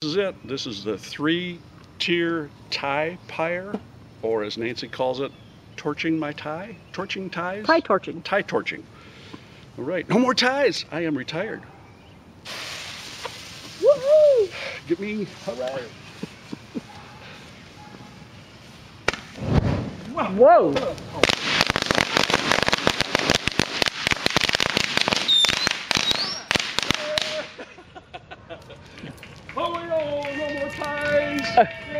This is it. This is the 3-tier tie pyre, or as Nancy calls it, torching my tie? Torching ties? Tie torching. Tie torching. All right, no more ties. I am retired. Woohoo! Get me, hooray. Whoa! Oh, no more ties!